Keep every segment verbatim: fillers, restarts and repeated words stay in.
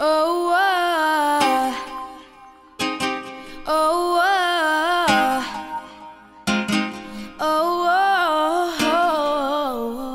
Oh, oh, oh, oh, oh,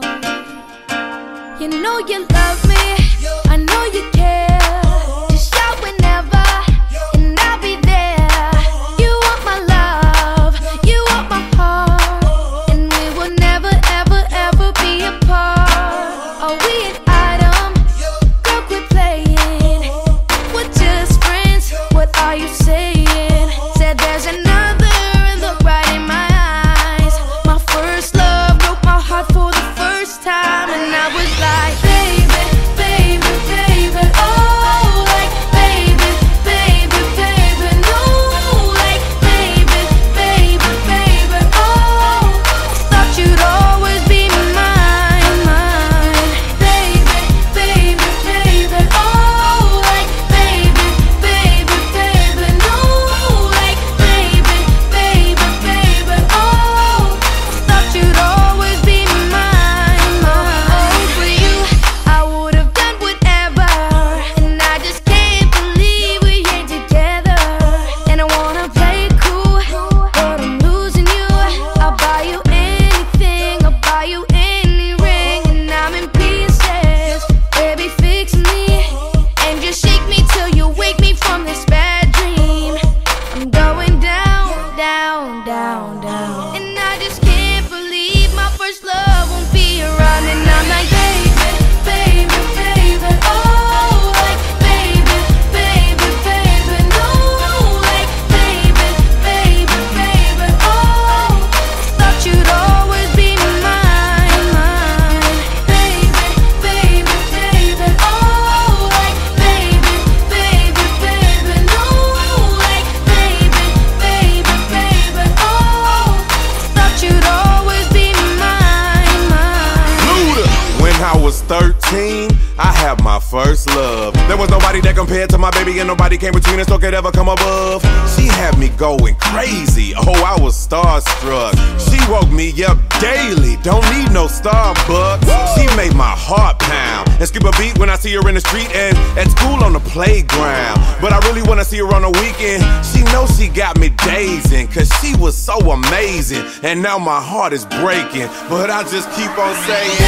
oh. You know you love me, I know you care. Just shout whenever, and I'll be there. You want my love, you want my heart, and we will never, ever, ever be apart. Are we an item? Girl, quit playing. We're just friends, what are you saying? Said there's another, look right in my eyes. My first love broke my heart for the first time, and I was like, baby, baby, baby, oh, like, baby, baby, baby, no, like, baby, baby, baby, oh, thought you'd always be mine, mine, baby, baby, baby, oh, like, baby, baby, baby, no, like, baby, baby, baby, oh, thought you'd always be mine, mine. For you, I would have done whatever, and I just can't believe we ain't together. And I wanna play it cool, but I'm losing you. I'll buy you anything, I'll buy you any ring, and I'm in pieces. Baby, fix me, and just shake me till you wake me from this bad dream. I'm going down, down, down, down, and I just can't believe my first love won't be around. And I'm like, baby, baby, baby, oh, like, baby, baby, baby, no, like, baby, baby, baby, oh, thought you'd always be mine, mine, baby, baby, baby, oh, like, baby, baby, baby, no, like, baby, baby, baby, oh, thought you'd always be mine, mine. Luda. When I was thirteen, I had my first love. There was nobody that compared to my baby, and nobody came between us or could ever come above. She had me going crazy, oh, I was starstruck. She woke me up daily, don't need no Starbucks. She made my heart pound and skip a beat when I see her in the street and at school on the playground. But I really wanna see her on the weekend. She knows she got me dazing, cause she was so amazing. And now my heart is breaking, but I just keep on saying,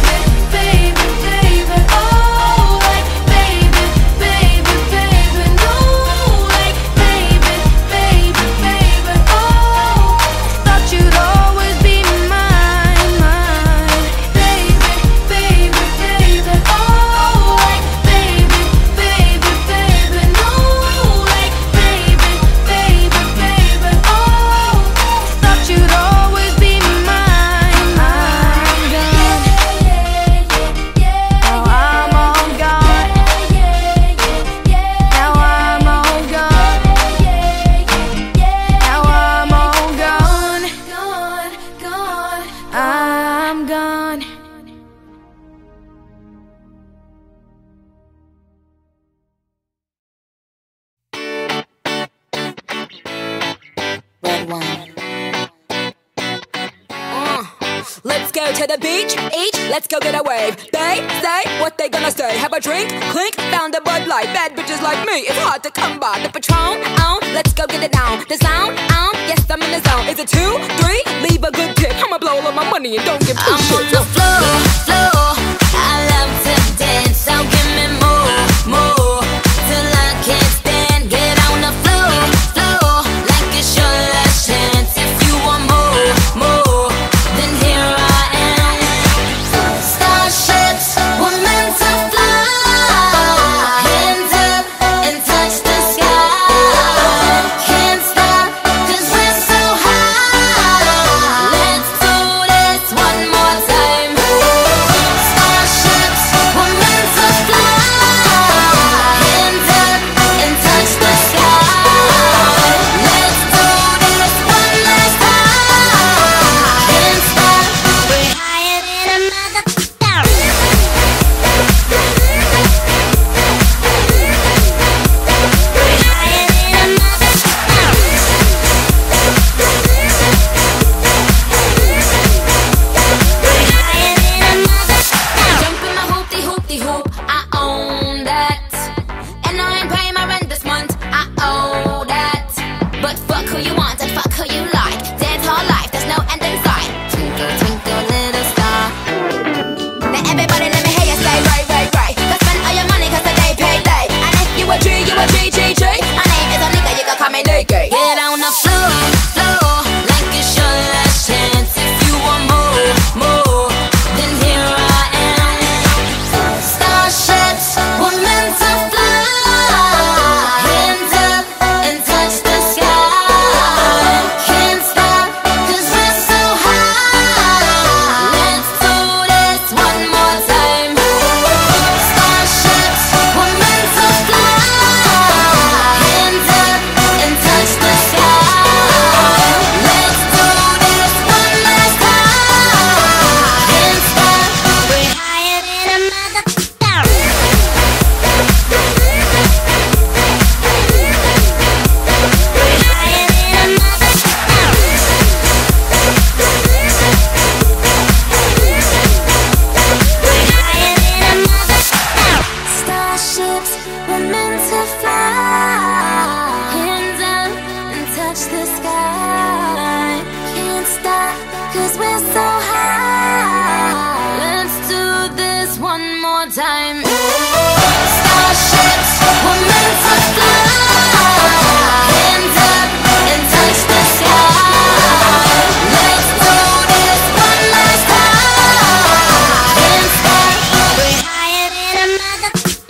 Baby, baby, oh, like, baby, baby, baby, no, like, baby, baby, baby, oh, thought you'd always be mine, mine, baby, baby, baby, oh, like, baby, baby, baby, no, like, baby, baby, baby, oh, thought you'd always be mine, mine. Now I'm all gone. Now I'm all gone. Now I'm all gone. Gone, gone. I'm gone. Red wine. Uh, let's go to the beach, each, let's go get a wave. They say what they gonna say. Have a drink, clink, found a Bud Light. Bad bitches like me, it's hard to come by. The Patron, on, let's go get it down. The sound, on, yes I'm in the zone. Is it two, three? Leave a good tip. I'ma blow all of my money and don't give two I'm shits. on the floor, floor. I love to dance, so give me more, more, till I can't stand. Get on the floor, floor, like it's your last chance. If you want more, more, then here I am. Starships were meant to fly. Hands up and touch the sky. Can't stop 'cause we're so high. Let's do this one more time. one more time. Starships were meant to fly. Hands up and touch the sky. Let's do this one last time. Can't stop, we're higher than a mother.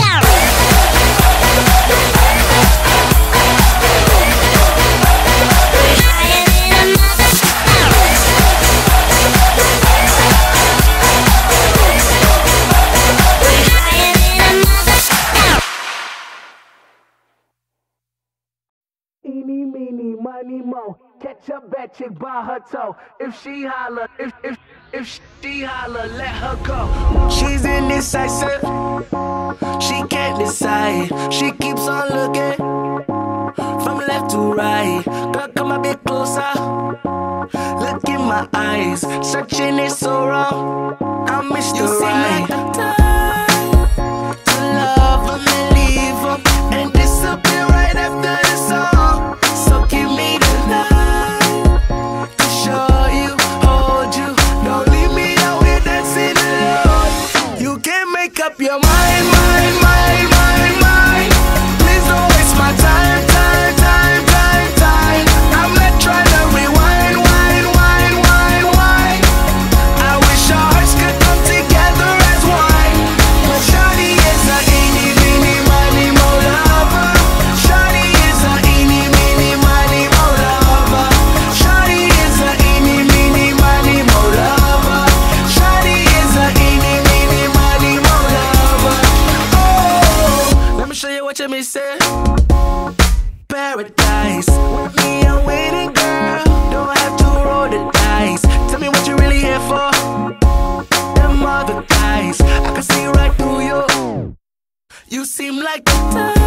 Eeny, meeny, miny, mo. Catch a bad chick by her toe. If she holler, if if if she holler, let her go. She's indecisive. She can't decide. She keeps on looking from left to right. Girl, come a bit closer. Look in my eyes. Searching is so wrong. I miss the right time to love them and leave them and disappear right after the song. So give me the night to show you, hold you. Don't leave me out here dancing alone. You can't make up your mind, mind, mind, mind, mind. Please don't waste my time, time, time, time, time. I'm not trying to rewind, wind, wind, wind, wind. I wish our hearts could come together as one. But shawty is a eeny, meeny, miny, mo lover. Shawty is a eeny, meeny, miny, mo lover. Shawty is a eeny, meeny, miny, mo lover. Shawty is a eeny, meeny, miny, mo lover. Oh, let me show you what you missing. Paradise, with me I'm waiting, girl. Don't have to roll the dice. Tell me what you really here for. Them other guys, I can see right through you. You seem like the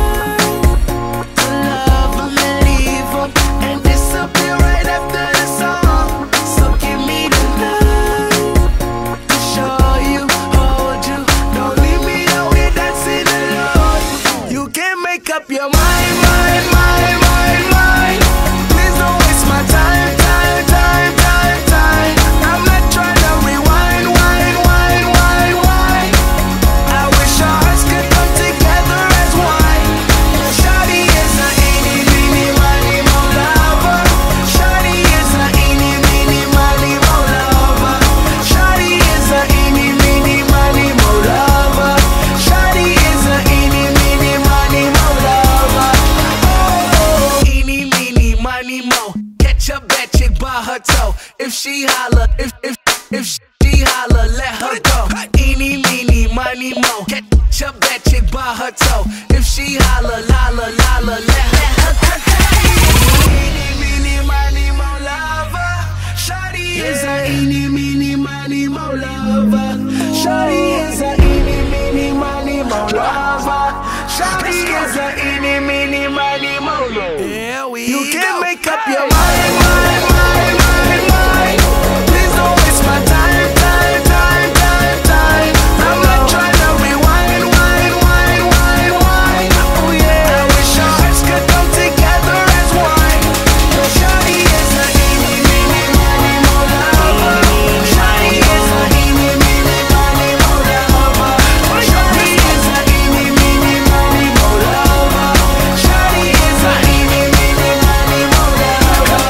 type to love them and leave them and disappear right after the song. So give me the night to show you, hold you. Don't leave me out here dancing alone. You can't make up your mind, mind, mind, mind, mind. Please don't waste my time, time, time, time, time. I'm not trying to rewind, wind, wind, wind, wind. I wish our hearts could come together as one. Shawty is a eeny, meeny, miny, mo lover. Shawty is a eeny, meeny, miny, mo lover. Shawty is a eeny, meeny, miny, mo lover. Shawty is a eeny, meeny, miny, mo lover. Oh, eeny, meeny, miny, mo. Catch a bad chick by her toe. If she holler, if if if she holler, let her go. Eeny, meeny, miny, mo. Catch a bad chick by her toe. If she holler, lala, lala, let her go. Eeny, meeny, miny, mo lover. Shawty is a eeny, meeny, miny, mo lover. Shawty is a eeny, meeny, miny, mo lover. Shawty is a eeny, meeny, miny, mo lover. Here we you go. Can't make up your mind, mind, mind, mind, mind. Please don't waste my time, time, time, time, time. I'm not trying to rewind, wind, wind, wind, wind. Oh yeah, I wish our hearts could come together as one. Shawty is a eeny, meeny, miny, mo lover. Shawty is a eeny, meeny, miny, mo lover. Shawty is a eeny, meeny, miny, mo lover. Shawty is a eeny, meeny, miny, mo lover.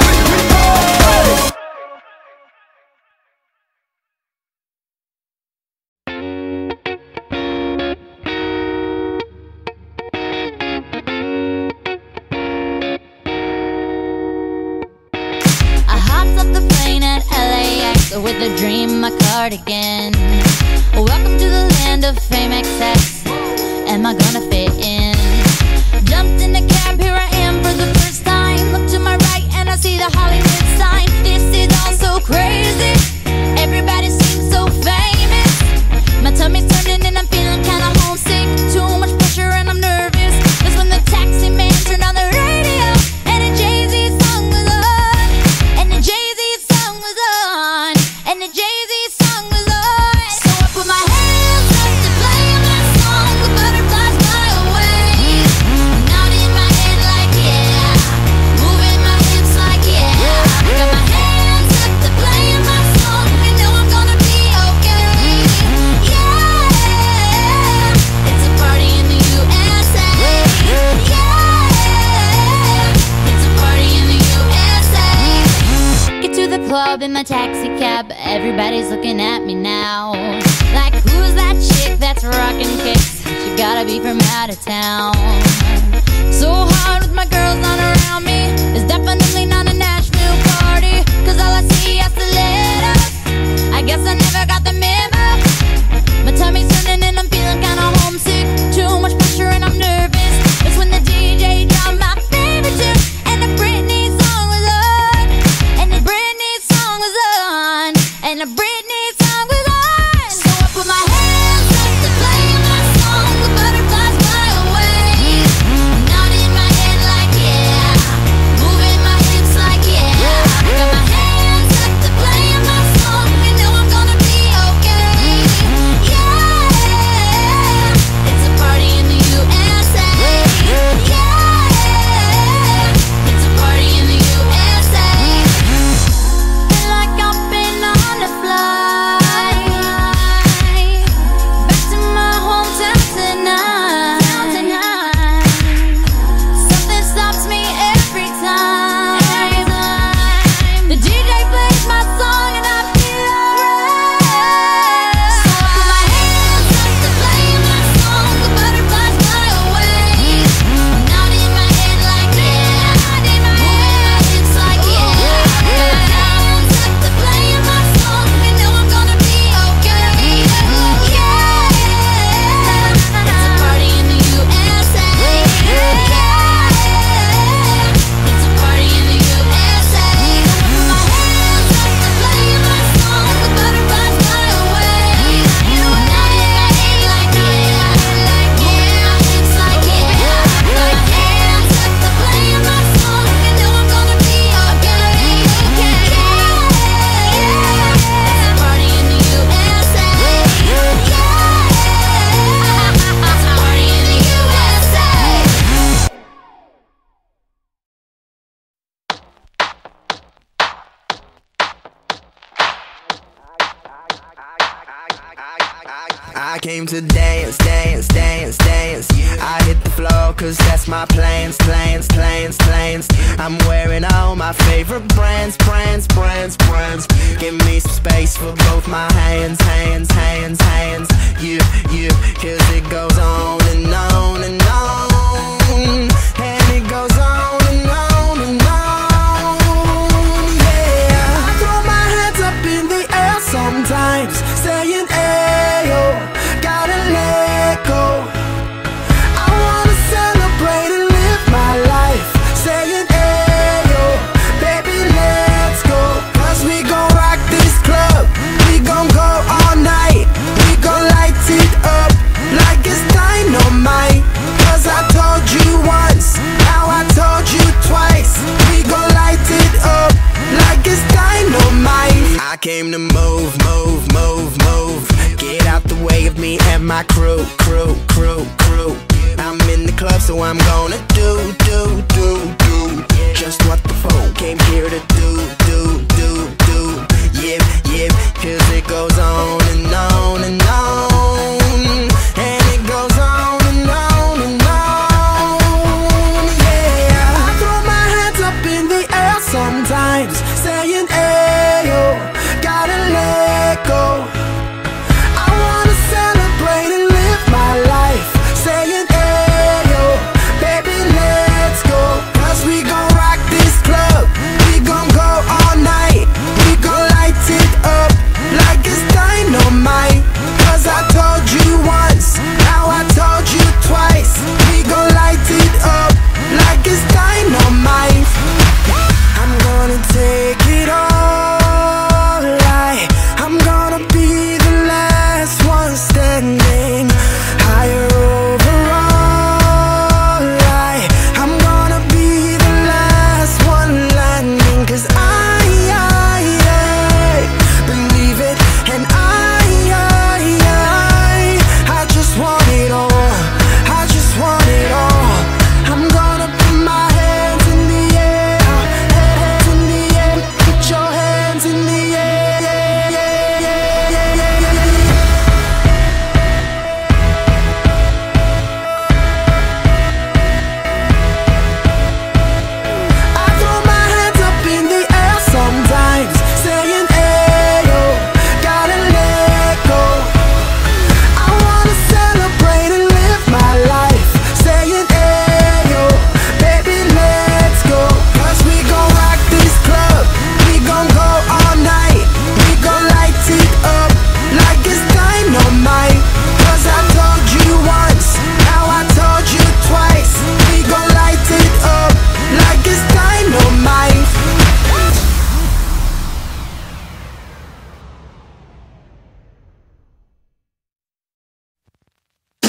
I hopped off the plane at L A X with a dream, my cardigan. Welcome to the land of fame excess. Am I gonna fit in? Jumped in the cab, here I am for the first time. Look to my right and I see the Hollywood sign. This is all so crazy. Everybody seems so famous. My tummy's turning and I'm feeling kinda homesick. Too much pressure and I'm nervous. That's when the taxi man turned on the radio and a Jay-Z song was on. And the Jay-Z song was on. And the Jay-Z song was on. So I put my hands up to play my song. The butterflies fly away. Nodding my head like yeah. Moving my hips like yeah. I got my hands up to play my song. up in my taxi cab, but everybody's looking at me now. Like, who's that chick that's rocking kicks? She gotta be from out of town. So hard with my girls on around me. It's definitely not a Nashville party, cause all I see is stilettos. I guess I never got the memo. My tummy's turning and I'm feeling kinda homesick. Too much pressure and I'm nervous. It's when the D J dropped my favorite tune, and the Britney song was on. And the Britney song was on. And the Britney song was on. So I put my hands up to play my song. The butterflies fly away. Nodding my head like yeah, moving my hips like yeah. I got my hands up to play my song. You know I'm gonna be okay. Yeah, it's a party in the U S A. Yeah, it's a party in the U S A. Feel like I've been on a flight back to my hometown tonight. Something stops me every time. The D J plays my song and I feel alright. So I put my hands up to play my song. The butterflies fly away. Nodding my head like yeah, moving my hips like yeah. I got my hands up to play my song. You know I'm gonna be okay. Yeah, it's a party in the U S A. Yeah, it's a party in the U S A. I put my hands up to play my song. The butterflies fly away. Nodding my head like yeah, moving my hips like yeah. I got my hands up to play my song. You know I'm gonna be okay. Yeah, it's a party in the U S A. Yeah, it's a party in the U S A. I came to dance, dance, dance, dance. I hit the floor cause that's my plans, plans, plans, plans. I'm wearing all my favorite brands, brands, brands, brands. Give me some space for both my hands, hands, hands, hands. You, you, cause it goes on and on and on. And it goes on and on and on. Yeah, I throw my hands up in the air sometimes, saying ayo, gotta let go. I wanna celebrate and live my life, saying ayo, baby let's go. Cause we gon' rock this club, we gon' go all night. We gon' light it up like it's dynamite. Cause I told you once, now I told you twice. We gon' light it up like it's dynamite. I came to move, move, move, move. Get out the way of me and my crew, crew, crew, crew. I'm in the club, so I'm gonna do, do, do, do just what the phone came here to do, do, do, do. Yep, yep, cause it goes on and on and on. And it goes on and on and on. Yeah, I throw my hands up in the air sometimes, saying ayo, gotta let go. I wanna celebrate and live my life, saying ayo, baby let's go. Cause we gon' rock this club, we gon' go all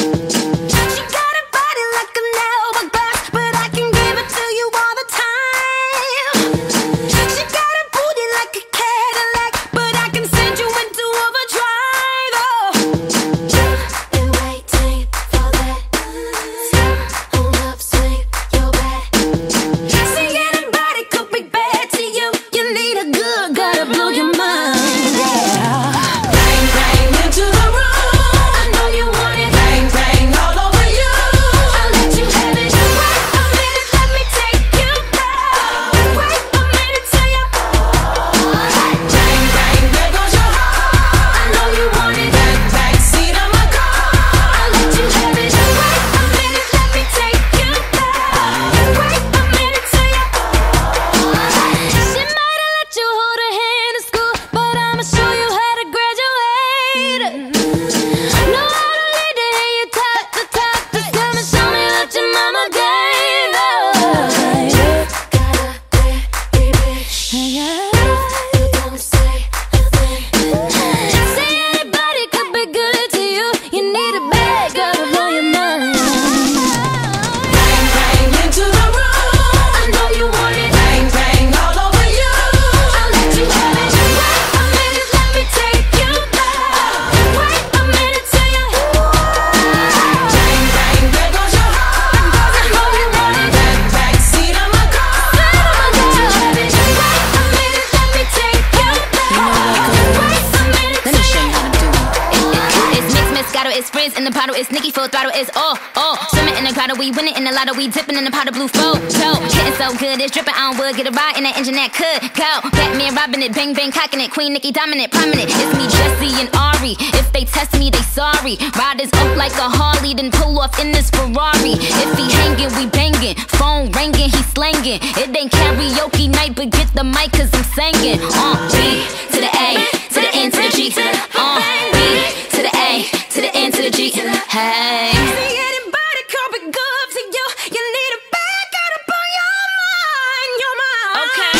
It's Nicki full throttle, it's all, all. Swimming in the grotto, we winning in the lotto, we dipping in the pot of blue photo. Getting so good, it's dripping on wood, get a ride in that engine that could go. Batman robbing it, bang bang cocking it, Queen Nicki dominant, prominent. It's me, Jessie and Ari. If they test me, they sorry. Riders up like a Harley, then pull off in this Ferrari. If he hanging, we banging. Phone ringing, he slanging. It ain't karaoke night, but get the mic, cause I'm singing. Uh, B to the A, to the N, to the G. Uh, B to the A, to the N, to the G. Hey. See anybody come be good to you? You need a back out up on your mind, your mind. Okay.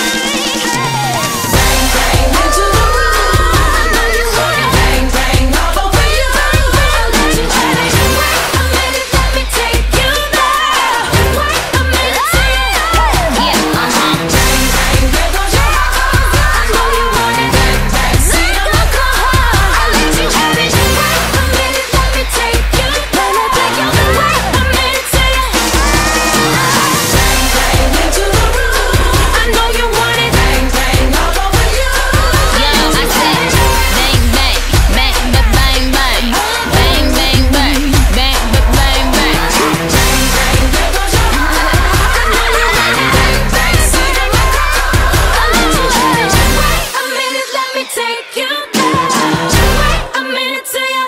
Bang, bang into the room. I know you want it. Bang, bang all over you. I'll let you have it. Wait a minute, let me take you there. Wait a minute, take it. Yeah, uh-huh. Bang, bang, there goes your heart. I know you want it. Bang, bang, see the look on her. I'll let you have it. Wait a minute, let me take you. Let me take you. Wait a minute, take it. Bang, bang into the room. I know you want it. Bang, bang all over you. Yo, I said bang, bang, bang, ba- bang, bang. Bang, bang, bang, bang, ba- bang, bang. Bang, bang, there goes your heart. I know you want it. Bang, bang, see the look on her. I'll let you have it. Wait a minute, let me take you there. Wait a minute till you.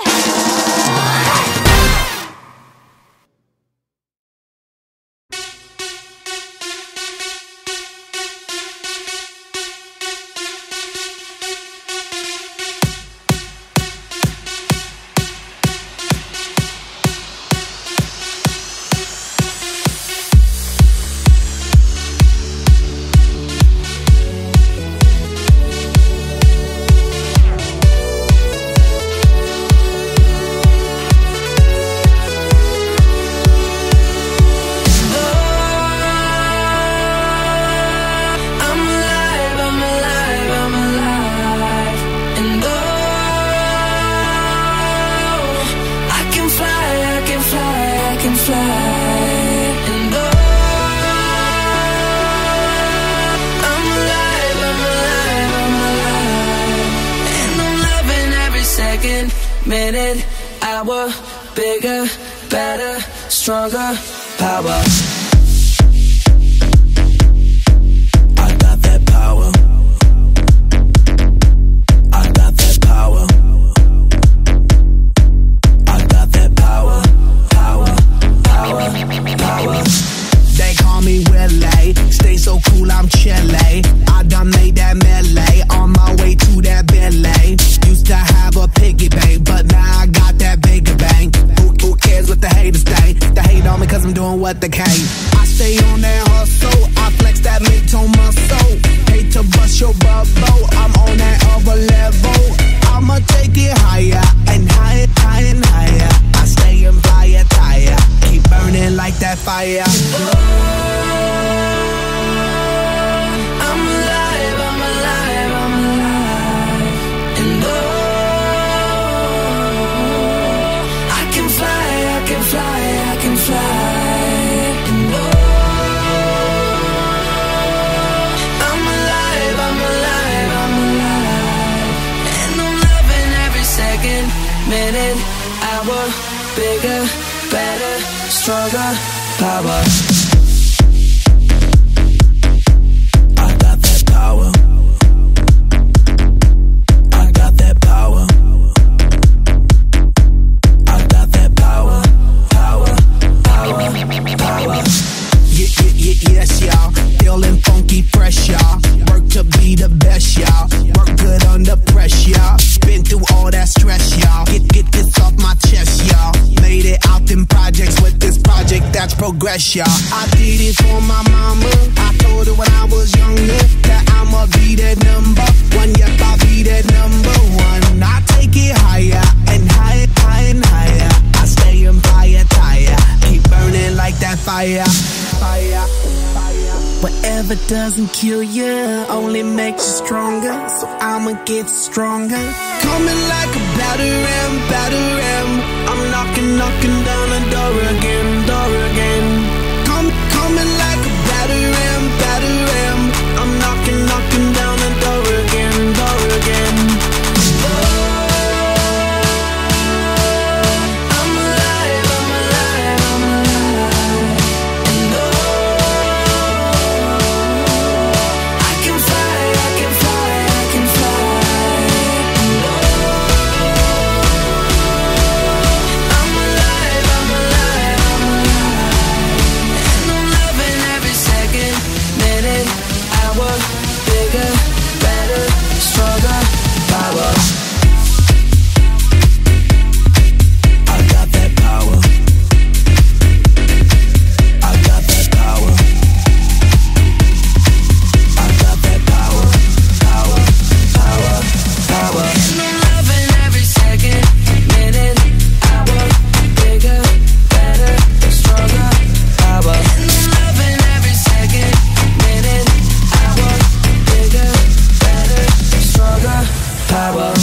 I'm alive, I'm alive, I'm alive. And oh, I can fly, I can fly, I can fly. And oh, I'm alive, I'm alive, I'm alive. And I'm loving every second, minute, hour, bigger, better, stronger, power. I got that power. I got that power. I got that power. Power, power, power. They call me Willie, stay so cool, I'm chilly. I done made that melee, on my way to that Billy. Used to have a piggy bank, but now I got that bigger bang. Who, who cares what the haters think? They hate on me cause I'm doing what they can. I stay on that hustle, I flex that mid-tone muscle. Hate to bust your bubble, I'm on that other level. I'ma take it higher, and higher, higher, and higher. I stay and fly fire. I'm alive, I'm alive, I'm alive. And oh, I can fly, I can fly, I can fly. And oh, I'm alive, I'm alive, I'm alive. And I'm loving every second, minute, hour, bigger, better, stronger, power. I got that power. I got that power. I got that power. Power, power, power. Yeah, yeah, yeah, yes, y'all. Feeling funky, fresh, y'all. Work to be the best, y'all. Work good under pressure, y'all. Been through all that stress, y'all. Get, get this off my chest, y'all. Made it out in projects with this project that's progress, y'all. I did it for my mama. I told her when I was younger that I'ma be that number one. Yep, I'll be that number one. I take it higher and higher, higher and higher. I stay in fire, tire. Keep burning like that fire. Fire, fire. Whatever doesn't kill you only makes you stronger. So I'ma get stronger. Coming like a batter ram, batter ram. I'm knocking, knocking down the door again, door again. Come, coming like a batter ram, batter ram. I'm knocking, knocking down the door again, door again. Oh, I'm alive, I'm alive, I'm alive. And oh, I can fly, I can fly, I can fly. And oh, I'm alive, I'm alive, I'm alive. And I'm loving every second, minute, hour, bigger, better, stronger, power. I got that power. I got that power. I got that power. Power, power, power. And I'm loving every second, minute, hour, bigger, better, stronger, power. And I'm loving every second, minute, hour, bigger, better, stronger, power.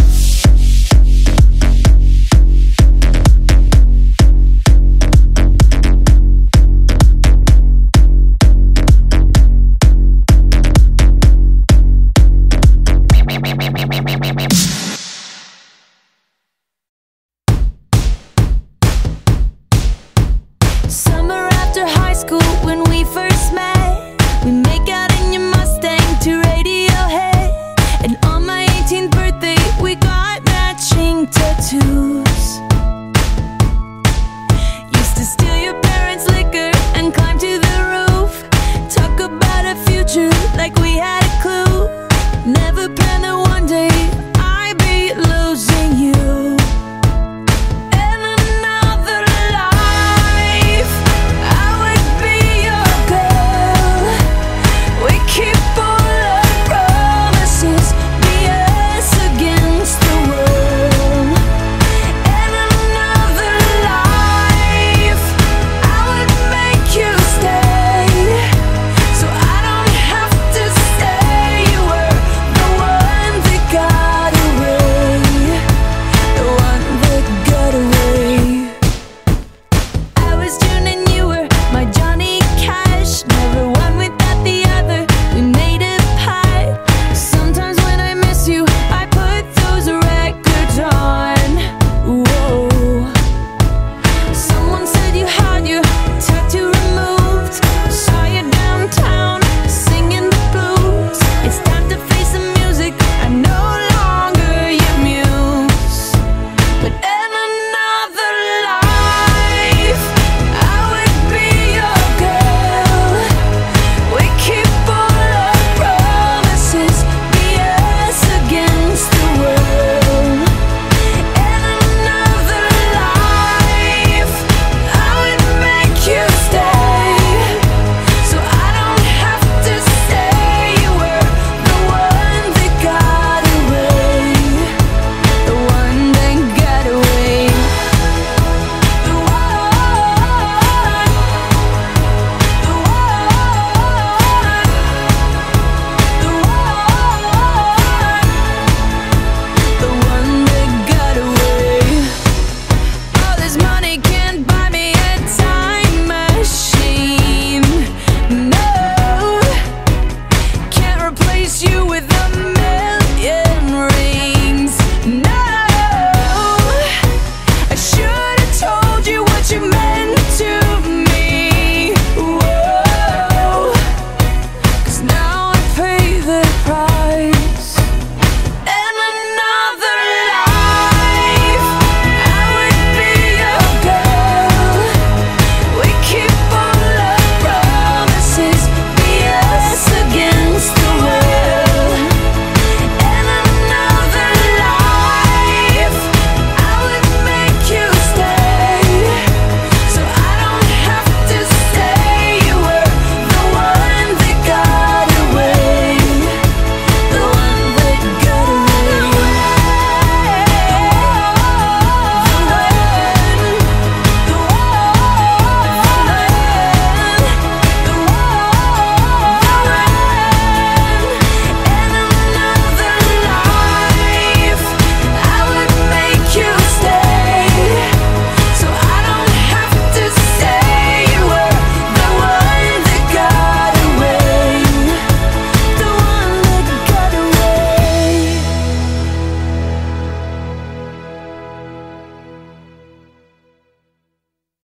Summer after high school when we first met, we make out in your Mustang to Radiohead. And on my eighteenth birthday we got matching tattoos. Used to steal